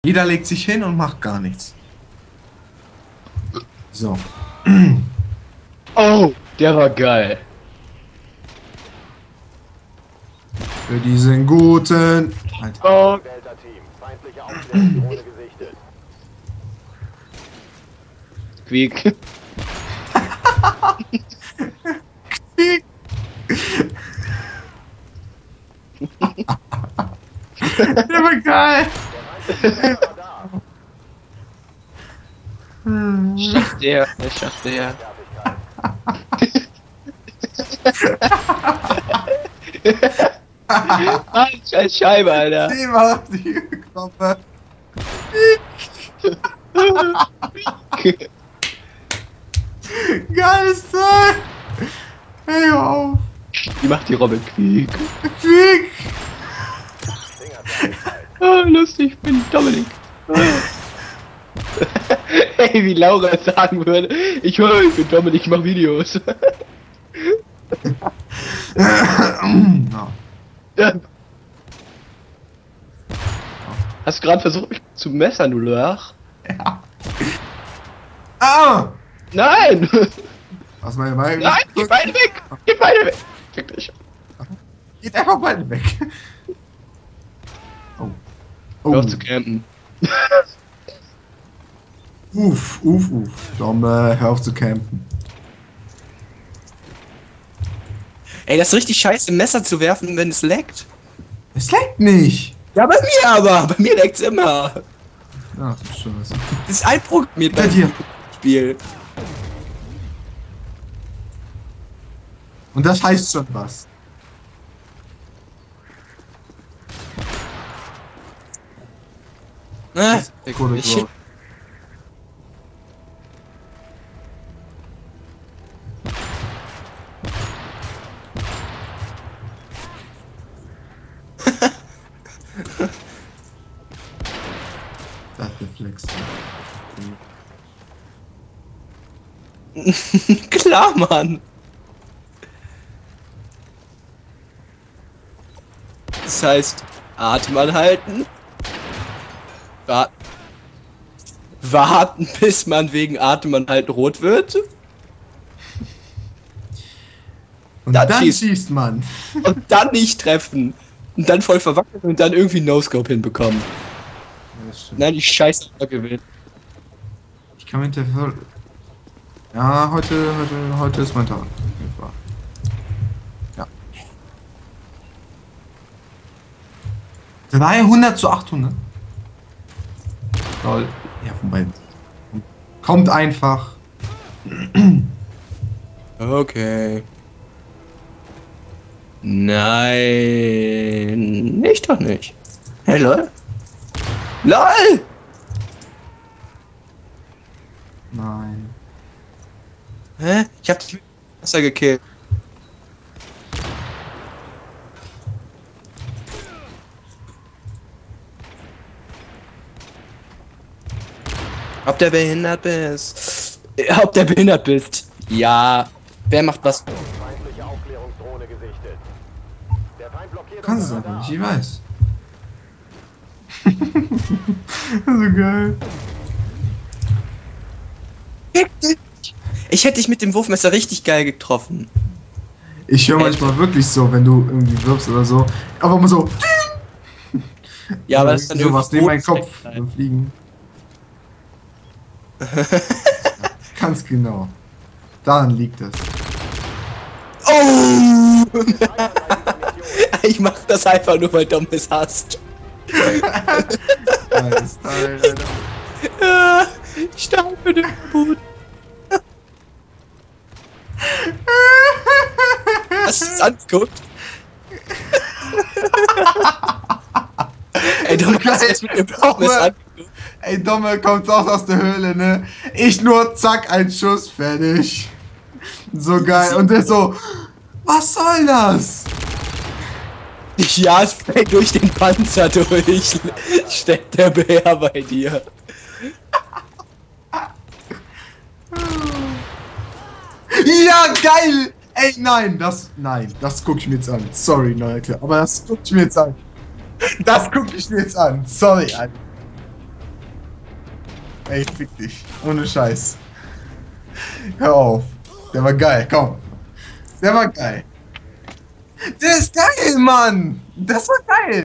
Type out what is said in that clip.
Jeder legt sich hin und macht gar nichts. So. Oh, der war geil. Für diesen guten... Alter. Oh. Quiek. Der war geil. Schafft der, das schafft der. Ah, scheiß Scheibe, Alter. Die macht die Knoppe. Geiles Teil. Hey, hör auf. Die macht die Robbe Quiek. Quiek. Oh, lustig, ich bin Dominik. Hey, wie Laura sagen würde, ich bin Dominik, ich mach Videos. Ja. Hast du gerade versucht, mich zu messern, du Lörch? Ja. Ah! Nein! Was meine Beine? Nein, geh beide weg! Geh beide weg! Fick dich. Geht einfach beide weg. Oh. Hör auf zu campen. Uff. Dom, hör auf zu campen. Ey, das ist richtig scheiße, Messer zu werfen, wenn es leckt. Es leckt nicht. Ja, bei mir aber. Bei mir leckt's immer. Ach du Scheiße. Das ist einprogrammiert Bei dir. Spiel. Und das heißt schon was. Coole Ich, Growth. Das ist der Flex. klar, Mann. Das heißt, Atem anhalten. Warten, bis man wegen Atemanhalten rot wird. Und Dann dann schießt- schießt man. Und dann nicht treffen. Und dann voll verwackelt und dann irgendwie No-Scope hinbekommen. Ja, das stimmt. Nein, die Scheiße gewinnt. Ich kann mit der voll. Ja, heute ist mein Tag. Auf jeden Fall. Ja. 300 zu 800. Lol. Ja, von beiden. Kommt einfach. Okay. Nein. Ich doch nicht. Hey, lol. LOL! Nein. Hä? Ich hab dich mit dem Messer gekillt. Ob der behindert bist? Ob der behindert bist? Ja. Wer macht was? Feindliche Aufklärungsdrohne gesichtet. Der Feind blockiert Kannst es unser einfach Radar. nicht, ich weiß. So geil. Ich hätte dich mit dem Wurfmesser richtig geil getroffen. Ich höre manchmal wirklich so, wenn du irgendwie wirfst oder so. Aber immer so. Ja, aber das ist dann so was neben meinen irgendwie Kopf fliegen. Ganz genau. Daran liegt es. Oh! Ich mach das einfach nur, weil Dom es hasst. Nice Teil, Alter. Ich sterbe für den Boot. Hast du es angeguckt? Ey, Dom, hast du das mit dem Wurfmesser angeguckt? Ey, Domme kommt auch aus der Höhle, ne? Ich nur, zack, ein Schuss, fertig. So geil. Und der so, was soll das? Ja, es fällt durch den Panzer durch. Steckt der Bär bei dir. Ja, geil! Ey, nein, das guck ich mir jetzt an. Sorry, Leute, aber das guck ich mir jetzt an. Das guck ich mir jetzt an. Sorry, Alter. Ey, fick dich. Ohne Scheiß. Hör auf. Der war geil, komm. Der war geil. Der ist geil, Mann. Das war geil.